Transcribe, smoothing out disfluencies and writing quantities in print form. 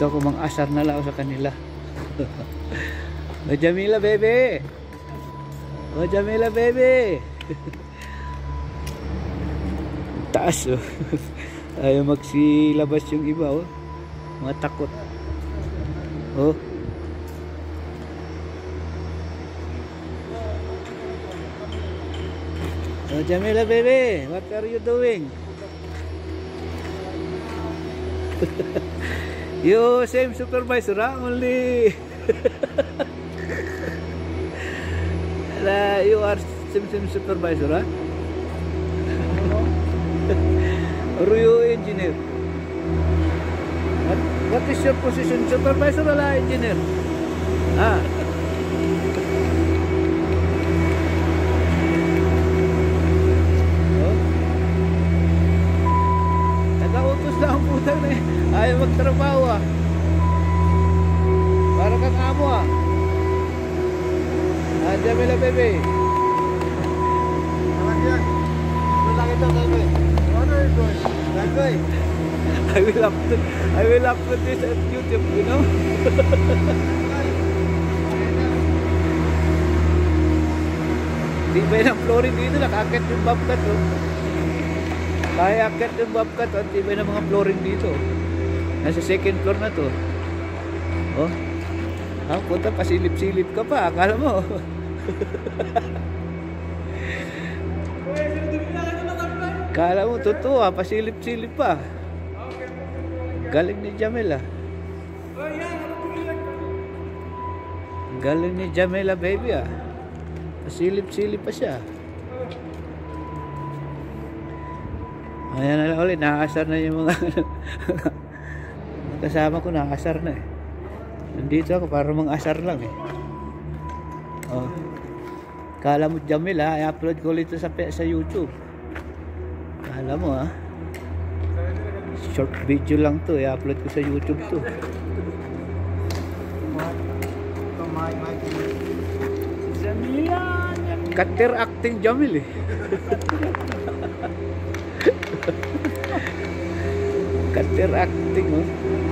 Dito ako mang-asar na lang sa kanila. O Jamila baby. O Jamila baby. Taas oh. Ayaw magsilabas yung iba oh. Mga takot. Oh. O Jamila baby, what are you doing? You same supervisor ha? Only you are same supervisor ha? Or you engineer? What is your position? Supervisor or engineer? Ah. Oh. Nag-autos na ang putang na eh. Ayaw magtrabaho ah. Para kang amo ah. Ah, Jamila baby. Yan. Wala kita baby. Ano ito? Baby. I will upload this at YouTube, you know. Tibay ng flooring dito, nakakit yung bobcat oh. Kaya akit yung bobcat oh, tibay ng mga flooring dito. Nasa second floor na to. Oh. Ah, puta, pasilip-silip ka pa, akala mo. Akala mo, totoo ah, pasilip-silip pa. Galing ni Jamila. Galing ni Jamila baby ah. Pasilip-silip pa siya. Ayan na lang ulit, nakakasar na yung mga kasama ko, nakakasar na eh. Nandito ako para mang-asar lang eh. Oh. Kala mo Jamila, i-upload ko ulit sa YouTube. Kala mo ah. Short video lang to, i-upload ko sa YouTube to. Jamila. Cutter acting Jamil eh. Cutter acting oh.